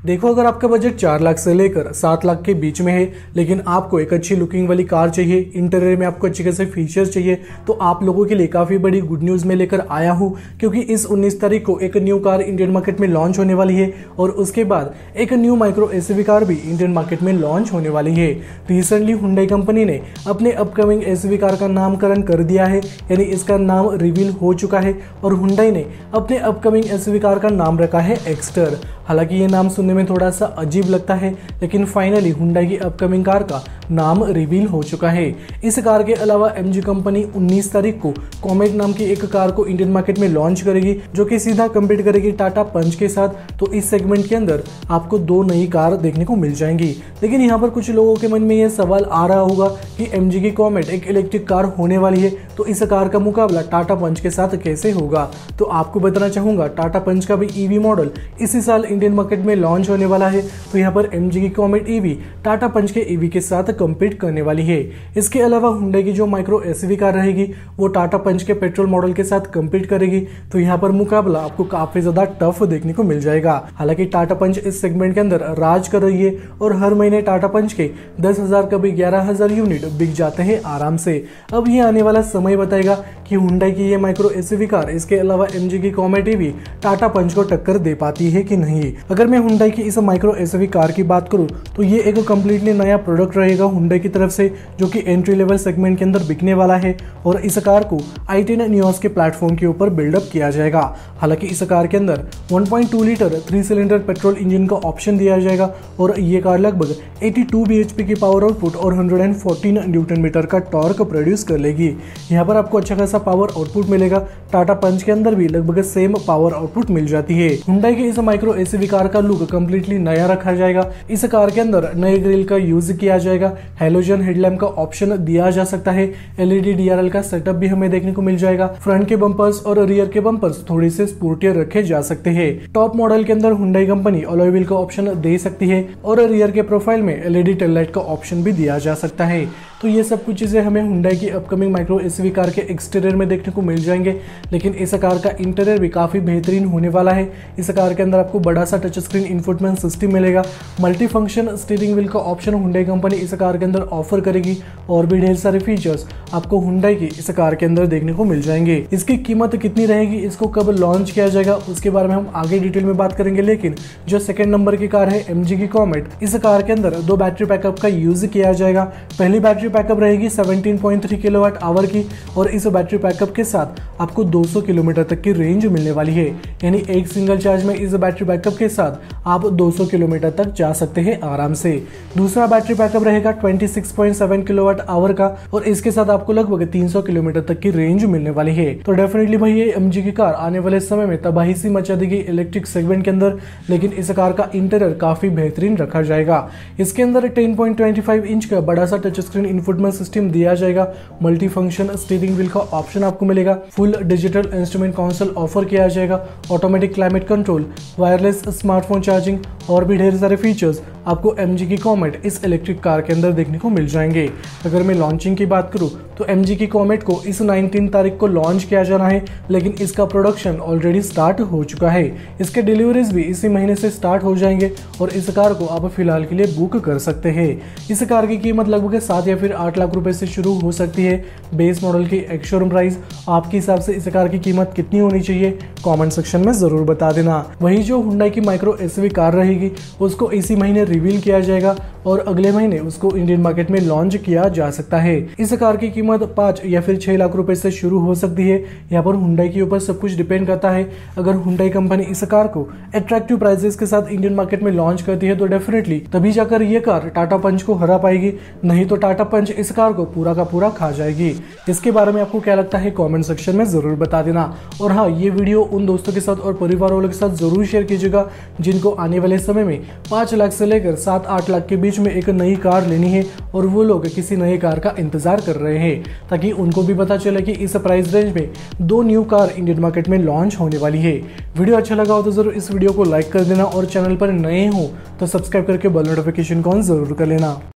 देखो, अगर आपका बजट 4 लाख से लेकर 7 लाख के बीच में है, लेकिन आपको एक अच्छी लुकिंग वाली कार चाहिए, इंटीरियर में आपको अच्छे खासे फीचर्स चाहिए, तो आप लोगों के लिए काफी बड़ी गुड न्यूज में लेकर आया हूं, क्योंकि इस 19 तारीख को एक न्यू कार इंडियन मार्केट में लॉन्च होने वाली है और उसके बाद एक न्यू माइक्रो एसयूवी कार भी इंडियन मार्केट में लॉन्च होने वाली है। रिसेंटली हुंडई कंपनी ने अपने अपकमिंग एसयूवी कार का नामकरण कर दिया है, यानी इसका नाम रिवील हो चुका है और हुंडई ने अपने अपकमिंग एसयूवी कार का नाम रखा है एक्स्टर। हालांकि ये नाम सुनने में थोड़ा सा अजीब लगता है, लेकिन फाइनली हुंडई की अपकमिंग कार का नाम रिवील हो चुका है। इस कार के अलावा एमजी कंपनी 19 तारीख को कॉमेट नाम की एक कार को इंडियन मार्केट में लॉन्च करेगी, जो कि सीधा कम्पीट करेगी टाटा पंच के साथ। तो इस सेगमेंट के अंदर आपको 2 नई कार देखने को मिल जाएंगी। लेकिन यहाँ पर कुछ लोगों के मन में यह सवाल आ रहा होगा कि एमजी की कॉमेट एक इलेक्ट्रिक कार होने वाली है, तो इस कार का मुकाबला टाटा पंच के साथ कैसे होगा। तो आपको बताना चाहूंगा, टाटा पंच का भी ईवी मॉडल इसी साल इंडियन मार्केट में लॉन्च होने वाला है। तो यहाँ पर एमजी की कॉमेट ईवी टाटा पंच के ईवी के साथ कम्पीट करने वाली है। इसके अलावा हुंडई की जो माइक्रो एसयूवी कार रहेगी वो टाटा पंच के पेट्रोल मॉडल के साथ कम्पीट करेगी। तो यहाँ पर मुकाबला आपको काफी ज्यादा टफ देखने को मिल जाएगा। हालांकि टाटा पंच इस सेगमेंट के अंदर राज कर रही है और हर महीने टाटा पंच के 10,000 कभी 11,000 यूनिट बिक जाते हैं आराम से। अब ये आने वाला समय बताएगा कि हुंडई की ये माइक्रो एसयूवी कार, इसके अलावा एमजी की कॉमेट ईवी टाटा पंच को टक्कर दे पाती है कि नहीं। अगर मैं हुंडई की इस माइक्रो एसयूवी कार की बात करूं तो ये एक कंप्लीटली नया प्रोडक्ट रहेगा हुंडई की तरफ से, जो कि एंट्री लेवल सेगमेंट के अंदर बिकने वाला है और इस कार को i10 नियोस के प्लेटफॉर्म के ऊपर बिल्डअप किया जाएगा। हालांकि इस कार के अंदर 1.2 लीटर 3 सिलेंडर पेट्रोल इंजन का ऑप्शन दिया जाएगा और ये कार लगभग 82 bhp की पावर आउटपुट और 114 न्यूटन मीटर का टॉर्क प्रोड्यूस कर लेगी। यहाँ पर आपको अच्छा खासा पावर आउटपुट मिलेगा। टाटा पंच के अंदर भी लगभग सेम पावर आउटपुट मिल जाती है। हुंडई के इस माइक्रो एसयूवी कार का लुक कंप्लीटली नया रखा जाएगा। इस कार के अंदर नए ग्रिल का यूज किया जाएगा। हेलोजन हेडलैम्प का ऑप्शन दिया जा सकता है। एलईडी डीआरएल का सेटअप भी हमें देखने को मिल जाएगा। फ्रंट के बम्पर्स और रियर के बम्पर्स थोड़ी से स्पोर्टियर रखे जा सकते हैं। टॉप मॉडल के अंदर हुंडई कंपनी अलॉय व्हील का ऑप्शन दे सकती है और रियर के प्रोफाइल में एलईडी टेल लाइट का ऑप्शन भी दिया जा सकता है। तो ये सब कुछ चीजें हमें हुंडई की अपकमिंग माइक्रो एसयूवी कार के एक्सटीरियर में देखने को मिल जाएंगे। लेकिन इस कार का इंटीरियर भी काफी बेहतरीन होने वाला है। इस कार के अंदर आपको बड़ा सा टच स्क्रीन इंफोटेनमेंट सिस्टम मिलेगा। मल्टी फंक्शन स्टीयरिंग व्हील का ऑप्शन हुंडई कंपनी इस कार के अंदर ऑफर करेगी और भी ढेर सारे फीचर्स आपको हुंडई की इस कार के अंदर देखने को मिल जाएंगे। इसकी कीमत कितनी रहेगी, इसको कब लॉन्च किया जाएगा, उसके बारे में हम आगे डिटेल में बात करेंगे। लेकिन जो सेकंड नंबर की कार है एमजी की कॉमेट, इस कार के अंदर 2 बैटरी बैकअप का यूज किया जाएगा। पहली बैटरी बैकअप रहेगी 17.3 किलोवाट आवर की और इस बैटरी बैकअप के साथ आपको 200 किलोमीटर तक की रेंज मिलने वाली है। यानी एक सिंगल चार्ज में इस बैटरी बैकअप के साथ आप 200 किलोमीटर तक जा सकते हैं आराम से। दूसरा बैटरी बैकअप रहेगा 26.7 किलोवाट आवर का और इसके साथ आपको लगभग 300 किलोमीटर तक की रेंज मिलने वाली है। तो डेफिनेटली भाई ये एमजी की कार आने वाले समय में तबाही सी मचा देगी इलेक्ट्रिक सेगमेंट के अंदर। लेकिन इस कार का इंटीरियर काफी बेहतरीन रखा जाएगा। इसके अंदर 10.25 इंच का बड़ा सा टच स्क्रीन इनपुटमेंट सिस्टम दिया जाएगा। मल्टी फंक्शन स्टीयरिंग व्हील का ऑप्शन आपको मिलेगा। Full digital instrument console offer किया जाएगा। Automatic climate control, wireless smartphone charging और भी ढेर सारे फीचर्स आपको एमजी की कॉमेट इस इलेक्ट्रिक कार के अंदर देखने को मिल जाएंगे। अगर मैं लॉन्चिंग की बात करूं तो एमजी की कॉमेट को इस 19 तारीख को लॉन्च किया जाना है, लेकिन इसका प्रोडक्शन ऑलरेडी स्टार्ट हो चुका है। इसके डिलीवरीज भी इसी महीने से स्टार्ट हो जाएंगे और इस कार को आप फिलहाल के लिए बुक कर सकते हैं। इस कार की कीमत लगभग 7 या फिर 8 लाख रुपए से शुरू हो सकती है। बेस मॉडल की एक्स-शोरूम प्राइस आपके हिसाब से इस कार की कीमत कितनी होनी चाहिए, कमेंट सेक्शन में जरूर बता देना। वही जो हुंडई की माइक्रो एसयूवी कार रहेगी उसको इसी महीने रिवील किया जाएगा और अगले महीने उसको इंडियन मार्केट में लॉन्च किया जा सकता है। इस कार की कीमत 5 या फिर 6 लाख रुपए से शुरू हो सकती है। यहाँ पर हुंडई के ऊपर सब कुछ डिपेंड करता है। अगर हुंडई कंपनी इस कार को अट्रैक्टिव प्राइसेस के साथ इंडियन मार्केट में लॉन्च करती है तो डेफिनेटली तभी जाकर ये कार टाटा पंच को हरा पाएगी, नहीं तो टाटा पंच इस कार को पूरा का पूरा खा जाएगी। इसके बारे में आपको क्या लगता है कमेंट सेक्शन में जरूर बता देना। और हाँ, ये वीडियो उन दोस्तों के साथ और परिवार वालों के साथ जरूर शेयर कीजिएगा जिनको आने वाले समय में 5 लाख से लेकर 7-8 लाख के बीच में एक नई कार लेनी है और वो लोग किसी नई कार का इंतजार कर रहे हैं, ताकि उनको भी पता चले कि इस प्राइस रेंज में 2 न्यू कार इंडियन मार्केट में लॉन्च होने वाली है। वीडियो अच्छा लगा हो तो जरूर इस वीडियो को लाइक कर देना और चैनल पर नए हो तो सब्सक्राइब करके बेल नोटिफिकेशन को ऑन जरूर कर लेना।